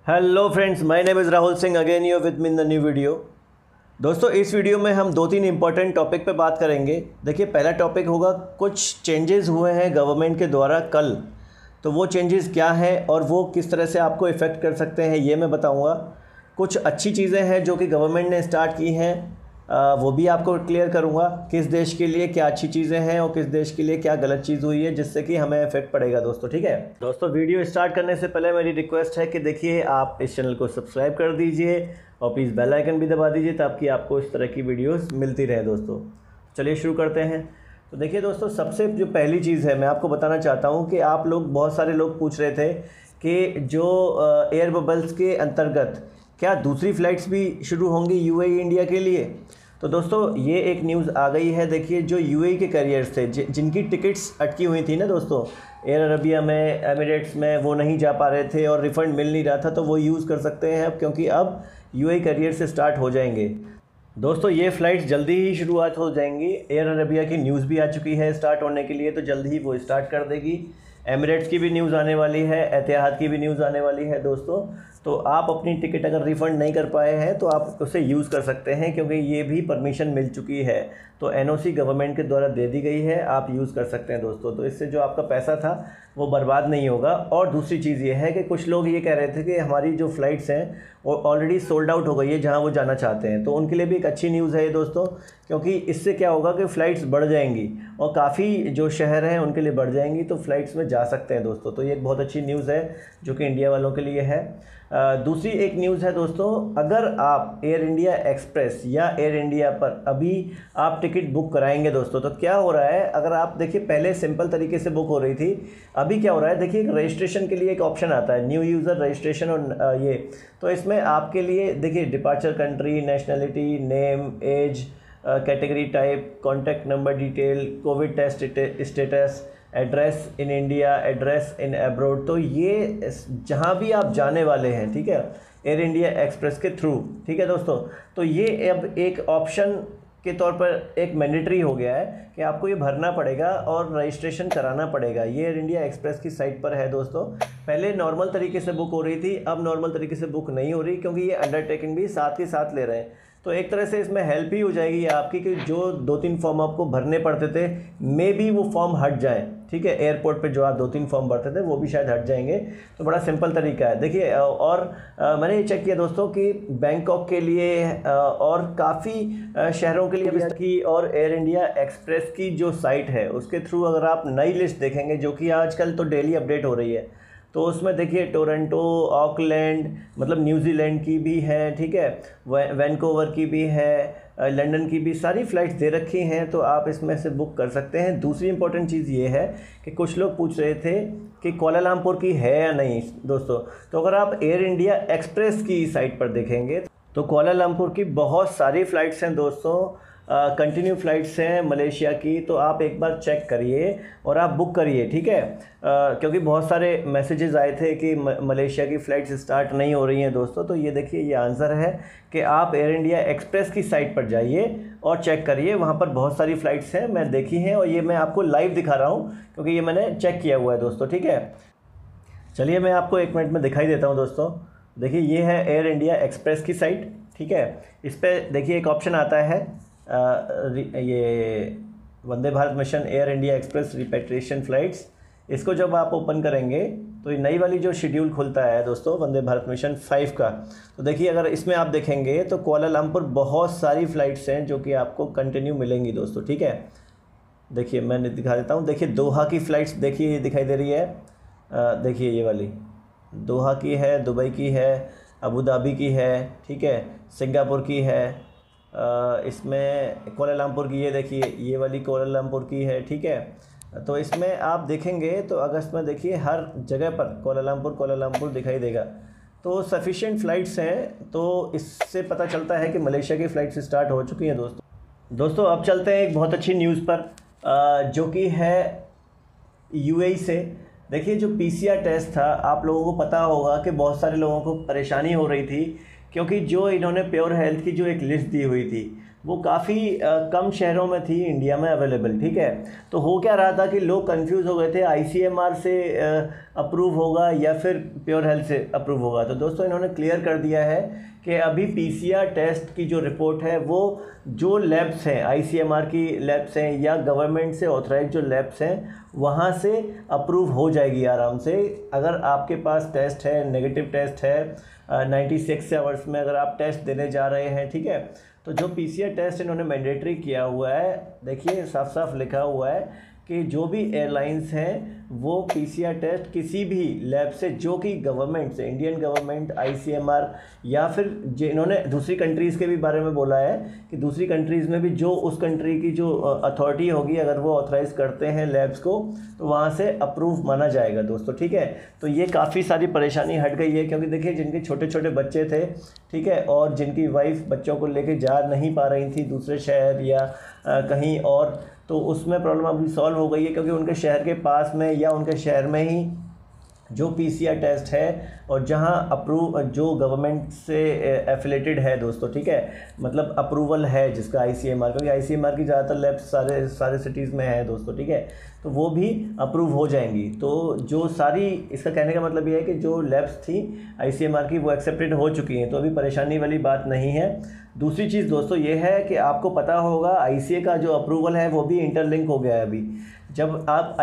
Hello friends, my name is Rahul Singh. Again you with me in the new video. दोस्तों, इस video में हम 2-3 important topic पे बात करेंगे। देखिए, पहला टॉपिक होगा कुछ चेंजेस हुए हैं गवर्नमेंट के द्वारा कल, तो वो चेंजेस क्या है और वो किस तरह से आपको इफ़ेक्ट कर सकते हैं ये मैं बताऊंगा। कुछ अच्छी चीज़ें हैं जो कि गवर्नमेंट ने स्टार्ट की हैं, वो भी आपको क्लियर करूंगा। किस देश के लिए क्या अच्छी चीज़ें हैं और किस देश के लिए क्या गलत चीज़ हुई है जिससे कि हमें इफेक्ट पड़ेगा दोस्तों। ठीक है दोस्तों, वीडियो स्टार्ट करने से पहले मेरी रिक्वेस्ट है कि देखिए, आप इस चैनल को सब्सक्राइब कर दीजिए और प्लीज़ बेल आइकन भी दबा दीजिए ताकि आपको इस तरह की वीडियोस मिलती रहे दोस्तों। चलिए शुरू करते हैं। तो देखिए दोस्तों, सबसे जो पहली चीज़ है मैं आपको बताना चाहता हूँ कि आप लोग, बहुत सारे लोग पूछ रहे थे कि जो एयर बबल्स के अंतर्गत क्या दूसरी फ़्लाइट्स भी शुरू होंगी यूएई इंडिया के लिए। तो दोस्तों, ये एक न्यूज़ आ गई है। देखिए, जो यूएई के कैरियर्स थे जिनकी टिकट्स अटकी हुई थी ना दोस्तों, एयर अरबिया में, एमिरेट्स में, वो नहीं जा पा रहे थे और रिफ़ंड मिल नहीं रहा था, तो वो यूज़ कर सकते हैं अब, क्योंकि अब यूएई कैरियर से स्टार्ट हो जाएंगे दोस्तों। ये फ़्लाइट्स जल्दी ही शुरुआत हो जाएंगी। एयर अरबिया की न्यूज़ भी आ चुकी है स्टार्ट होने के लिए, तो जल्दी ही वो स्टार्ट कर देगी। एमिरेट्स की भी न्यूज़ आने वाली है, एतिहाद की भी न्यूज़ आने वाली है दोस्तों। तो आप अपनी टिकट अगर रिफ़ंड नहीं कर पाए हैं तो आप उसे यूज़ कर सकते हैं, क्योंकि ये भी परमिशन मिल चुकी है। तो एनओसी गवर्नमेंट के द्वारा दे दी गई है, आप यूज़ कर सकते हैं दोस्तों। तो इससे जो आपका पैसा था वो बर्बाद नहीं होगा। और दूसरी चीज़ ये है कि कुछ लोग ये कह रहे थे कि हमारी जो फ़्लाइट्स हैं वो ऑलरेडी सोल्ड आउट हो गई है जहाँ वो जाना चाहते हैं। तो उनके लिए भी एक अच्छी न्यूज़ है ये दोस्तों, क्योंकि इससे क्या होगा कि फ़्लाइट्स बढ़ जाएंगी और काफ़ी जो शहर हैं उनके लिए बढ़ जाएंगी, तो फ़्लाइट्स में जा सकते हैं दोस्तों। तो ये एक बहुत अच्छी न्यूज़ है जो कि इंडिया वालों के लिए है। दूसरी एक न्यूज़ है दोस्तों, अगर आप एयर इंडिया एक्सप्रेस या एयर इंडिया पर अभी आप टिकट बुक कराएंगे दोस्तों, तो क्या हो रहा है, अगर आप देखिए, पहले सिंपल तरीके से बुक हो रही थी, अभी क्या हो रहा है, देखिए, एक रजिस्ट्रेशन के लिए एक ऑप्शन आता है, न्यू यूज़र रजिस्ट्रेशन। और ये तो इसमें आपके लिए देखिए, departure country, nationality, name, age, category type, contact number detail, covid test status, address in India, address in abroad. तो ये जहाँ भी आप जाने वाले हैं, ठीक है, एयर इंडिया एक्सप्रेस के थ्रू, ठीक है दोस्तों, तो ये अब एक ऑप्शन के तौर पर एक मैंडेटरी हो गया है कि आपको ये भरना पड़ेगा और रजिस्ट्रेशन कराना पड़ेगा। ये एयर इंडिया एक्सप्रेस की साइट पर है दोस्तों। पहले नॉर्मल तरीके से बुक हो रही थी, अब नॉर्मल तरीके से बुक नहीं हो रही, क्योंकि ये अंडरटेकिंग भी साथ ही साथ ले रहे हैं। तो एक तरह से इसमें हेल्प ही हो जाएगी आपकी कि जो 2-3 फॉर्म आपको भरने पड़ते थे, मे बी वो फॉर्म हट जाएँ, ठीक है। एयरपोर्ट पे जो आप 2-3 फॉर्म भरते थे वो भी शायद हट जाएंगे। तो बड़ा सिंपल तरीका है। देखिए, और मैंने ये चेक किया दोस्तों कि बैंकॉक के लिए और काफ़ी शहरों के लिए की, और एयर इंडिया एक्सप्रेस की जो साइट है उसके थ्रू अगर आप नई लिस्ट देखेंगे, जो कि आजकल तो डेली अपडेट हो रही है, तो उसमें देखिए टोरंटो, ऑकलैंड, मतलब न्यूजीलैंड की भी है, ठीक है, वैनकूवर की भी है, लंदन की भी, सारी फ़्लाइट्स दे रखी हैं, तो आप इसमें से बुक कर सकते हैं। दूसरी इंपॉर्टेंट चीज़ ये है कि कुछ लोग पूछ रहे थे कि कुआलालंपुर की है या नहीं दोस्तों। तो अगर आप एयर इंडिया एक्सप्रेस की साइट पर देखेंगे तो कुआलालंपुर की बहुत सारी फ़्लाइट्स हैं दोस्तों, कंटिन्यू फ़्लाइट्स हैं मलेशिया की। तो आप एक बार चेक करिए और आप बुक करिए, ठीक है, क्योंकि बहुत सारे मैसेजेस आए थे कि मलेशिया की फ़्लाइट्स स्टार्ट नहीं हो रही हैं दोस्तों। तो ये देखिए, ये आंसर है कि आप एयर इंडिया एक्सप्रेस की साइट पर जाइए और चेक करिए, वहाँ पर बहुत सारी फ़्लाइट्स हैं, मैं देखी हैं, और ये मैं आपको लाइव दिखा रहा हूँ क्योंकि ये मैंने चेक किया हुआ है दोस्तों, ठीक है। चलिए मैं आपको 1 मिनट में दिखाई देता हूँ दोस्तों। देखिए, ये है एयर इंडिया एक्सप्रेस की साइट, ठीक है। इस पर देखिए एक ऑप्शन आता है, ये Vande Bharat mission Air India Express repatriation flights. इसको जब आप ओपन करेंगे तो ये नई वाली जो शेड्यूल खुलता है दोस्तों, वंदे भारत मिशन 5 का। तो देखिए, अगर इसमें आप देखेंगे तो कुआलालंपुर बहुत सारी फ़्लाइट्स हैं जो कि आपको कंटिन्यू मिलेंगी दोस्तों, ठीक है। देखिए, मैं दिखा देता हूँ। देखिए, दोहा की फ़्लाइट्स देखिए, ये दिखाई दे रही है, देखिए ये वाली दोहा की है, दुबई की है, अबू धाबी की है, ठीक है, सिंगापुर की है, इसमें कुआलालंपुर की, ये देखिए ये वाली कुआलालंपुर की है, ठीक है। तो इसमें आप देखेंगे तो अगस्त में देखिए हर जगह पर कुआलालंपुर दिखाई देगा। तो सफिशिएंट फ़्लाइट्स हैं, तो इससे पता चलता है कि मलेशिया की फ़्लाइट्स स्टार्ट हो चुकी हैं दोस्तों। अब चलते हैं एक बहुत अच्छी न्यूज़ पर, जो कि है यूएई से। देखिए, जो पीसीआर टेस्ट था, आप लोगों को पता होगा कि बहुत सारे लोगों को परेशानी हो रही थी, क्योंकि जो इन्होंने प्योर हेल्थ की जो एक लिस्ट दी हुई थी, वो काफ़ी कम शहरों में थी इंडिया में अवेलेबल, ठीक है। तो हो क्या रहा था कि लोग कंफ्यूज हो गए थे, ICMR से अप्रूव होगा या फिर प्योर हेल्थ से अप्रूव होगा। तो दोस्तों इन्होंने क्लियर कर दिया है कि अभी PCR टेस्ट की जो रिपोर्ट है वो जो लैब्स हैं, ICMR की लैब्स हैं या गवर्नमेंट से ऑथराइज जो लैब्स हैं वहाँ से अप्रूव हो जाएगी आराम से। अगर आपके पास टेस्ट है, नेगेटिव टेस्ट है, 96 आवर्स में अगर आप टेस्ट देने जा रहे हैं, ठीक है। तो जो PCR टेस्ट इन्होंने मैंडेटरी किया हुआ है, देखिए साफ साफ लिखा हुआ है कि जो भी एयरलाइंस हैं वो PCR टेस्ट किसी भी लैब से जो कि गवर्नमेंट से, इंडियन गवर्नमेंट, ICMR या फिर इन्होंने दूसरी कंट्रीज़ के भी बारे में बोला है कि दूसरी कंट्रीज़ में भी जो उस कंट्री की जो अथॉरिटी होगी अगर वो ऑथराइज़ करते हैं लैब्स को तो वहाँ से अप्रूव माना जाएगा दोस्तों, ठीक है। तो ये काफ़ी सारी परेशानी हट गई है, क्योंकि देखिए जिनके छोटे छोटे बच्चे थे, ठीक है, और जिनकी वाइफ बच्चों को लेके जा नहीं पा रही थी दूसरे शहर या कहीं और, तो उसमें प्रॉब्लम अभी सॉल्व हो गई है, क्योंकि उनके शहर के पास में या उनके शहर में ही जो PCR टेस्ट है और जहां अप्रूव जो गवर्नमेंट से एफिलेटेड है दोस्तों, ठीक है, मतलब अप्रूवल है जिसका ICMR, क्योंकि ICMR की ज़्यादातर लैब्स सारे सिटीज़ में है दोस्तों, ठीक है, तो वो भी अप्रूव हो जाएंगी। तो जो सारी, इसका कहने का मतलब ये है कि जो लैब्स थी ICMR की वो एक्सेप्टेड हो चुकी हैं, तो अभी परेशानी वाली बात नहीं है। दूसरी चीज़ दोस्तों ये है कि आपको पता होगा ICA का जो अप्रूवल है वो भी इंटरलिंक हो गया है अभी। जब आप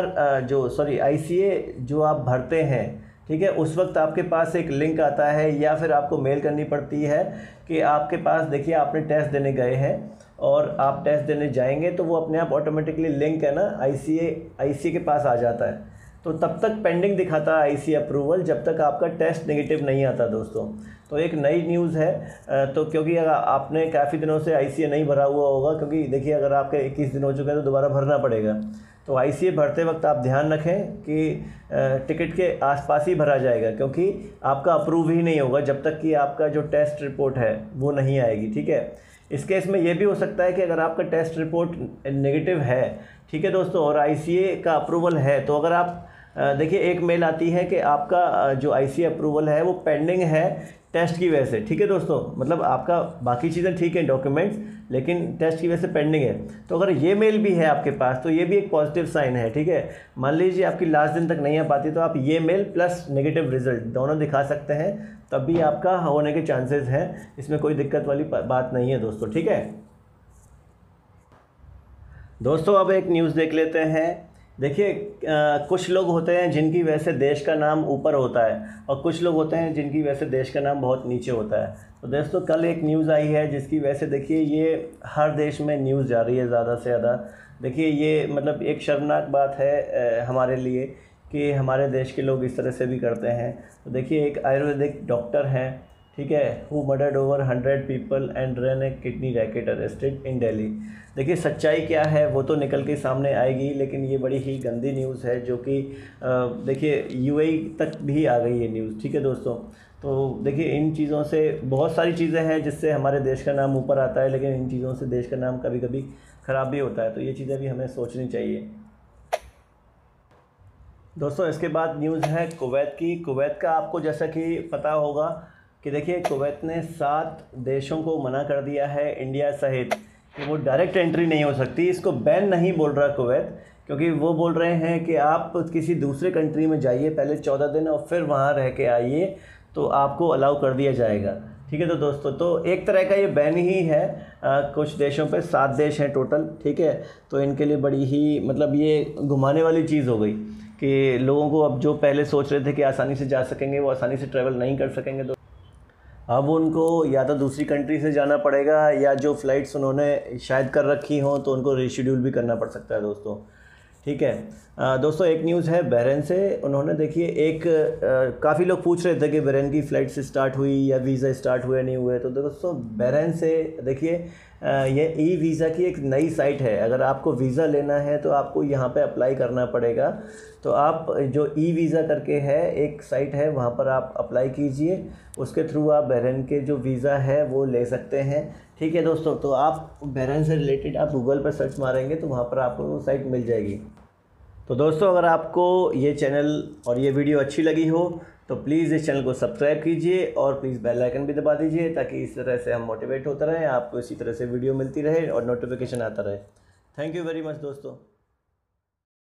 ICA जो आप भरते हैं, ठीक है, उस वक्त आपके पास एक लिंक आता है या फिर आपको मेल करनी पड़ती है कि आपके पास, देखिए आपने टेस्ट देने गए हैं और आप टेस्ट देने जाएंगे तो वो अपने आप ऑटोमेटिकली लिंक है ना ICA के पास आ जाता है। तो तब तक पेंडिंग दिखाता है ICA अप्रूवल जब तक आपका टेस्ट नेगेटिव नहीं आता दोस्तों। तो एक नई न्यूज़ है, तो क्योंकि अगर आपने काफ़ी दिनों से ICA नहीं भरा हुआ होगा, क्योंकि देखिए अगर आपके 21 दिन हो चुके हैं तो दोबारा भरना पड़ेगा। तो ICA भरते वक्त आप ध्यान रखें कि टिकट के आसपास ही भरा जाएगा, क्योंकि आपका अप्रूव ही नहीं होगा जब तक कि आपका जो टेस्ट रिपोर्ट है वो नहीं आएगी, ठीक है। इस केस में ये भी हो सकता है कि अगर आपका टेस्ट रिपोर्ट नेगेटिव है, ठीक है दोस्तों, और ICA का अप्रूवल है, तो अगर आप देखिए एक मेल आती है कि आपका जो ICA अप्रूवल है वो पेंडिंग है टेस्ट की वजह से, ठीक है दोस्तों, मतलब आपका बाकी चीज़ें ठीक हैं डॉक्यूमेंट्स, लेकिन टेस्ट की वजह से पेंडिंग है। तो अगर ये मेल भी है आपके पास तो ये भी एक पॉजिटिव साइन है, ठीक है। मान लीजिए आपकी लास्ट दिन तक नहीं आ पाती तो आप ये मेल प्लस नेगेटिव रिजल्ट दोनों दिखा सकते हैं, तब भी आपका होने के चांसेस हैं, इसमें कोई दिक्कत वाली बात नहीं है दोस्तों, ठीक है। दोस्तों अब एक न्यूज़ देख लेते हैं। देखिए कुछ लोग होते हैं जिनकी वजह से देश का नाम ऊपर होता है और कुछ लोग होते हैं जिनकी वजह से देश का नाम बहुत नीचे होता है। तो दोस्तों कल एक न्यूज़ आई है जिसकी वजह से देखिए ये हर देश में न्यूज़ जा रही है ज़्यादा से ज़्यादा। देखिए ये मतलब एक शर्मनाक बात है हमारे लिए कि हमारे देश के लोग इस तरह से भी करते हैं। तो देखिए एक आयुर्वेदिक डॉक्टर हैं, ठीक है, who murdered over 100 people and run a kidney racket arrested in Delhi. देखिए सच्चाई क्या है वो तो निकल के सामने आएगी, लेकिन ये बड़ी ही गंदी न्यूज़ है जो कि देखिए UAE तक भी आ गई है न्यूज़, ठीक है दोस्तों। तो देखिए इन चीज़ों से बहुत सारी चीज़ें हैं जिससे हमारे देश का नाम ऊपर आता है, लेकिन इन चीज़ों से देश का नाम कभी कभी ख़राब भी होता है। तो ये चीज़ें भी हमें सोचनी चाहिए दोस्तों। इसके बाद न्यूज़ है कुवैत की। कुवैत का आपको जैसा कि पता होगा कि देखिए कुवैत ने 7 देशों को मना कर दिया है इंडिया सहित कि वो डायरेक्ट एंट्री नहीं हो सकती। इसको बैन नहीं बोल रहा कुवैत, क्योंकि वो बोल रहे हैं कि आप किसी दूसरे कंट्री में जाइए पहले 14 दिन और फिर वहाँ रह के आइए तो आपको अलाउ कर दिया जाएगा, ठीक है। तो दोस्तों तो एक तरह का ये बैन ही है कुछ देशों पे, 7 देश हैं टोटल, ठीक है। तो इनके लिए बड़ी ही मतलब ये घुमाने वाली चीज़ हो गई कि लोगों को अब जो पहले सोच रहे थे कि आसानी से जा सकेंगे वो आसानी से ट्रैवल नहीं कर सकेंगे। तो अब उनको या तो दूसरी कंट्री से जाना पड़ेगा या जो फ़्लाइट्स उन्होंने शायद कर रखी हों तो उनको रीशेड्यूल भी करना पड़ सकता है दोस्तों, ठीक है। दोस्तों एक न्यूज़ है बहरीन से। उन्होंने देखिए एक काफ़ी लोग पूछ रहे थे कि बहरीन की फ़्लाइट से स्टार्ट हुई या वीज़ा स्टार्ट हुए नहीं हुए। तो दोस्तों बहरीन से देखिए ये ई-वीज़ा की एक नई साइट है। अगर आपको वीज़ा लेना है तो आपको यहाँ पे अप्लाई करना पड़ेगा। तो आप जो ई-वीज़ा करके है एक साइट है, वहाँ पर आप अप्लाई कीजिए, उसके थ्रू आप बहरीन के जो वीज़ा है वो ले सकते हैं, ठीक है दोस्तों। तो आप बहरीन से रिलेटेड आप गूगल पर सर्च मारेंगे तो वहाँ पर आपको वो साइट मिल जाएगी। तो दोस्तों अगर आपको ये चैनल और ये वीडियो अच्छी लगी हो तो प्लीज़ इस चैनल को सब्सक्राइब कीजिए और प्लीज़ बेल आइकन भी दबा दीजिए, ताकि इस तरह से हम मोटिवेट होते रहें, आपको इसी तरह से वीडियो मिलती रहे और नोटिफिकेशन आता रहे। थैंक यू वेरी मच दोस्तों।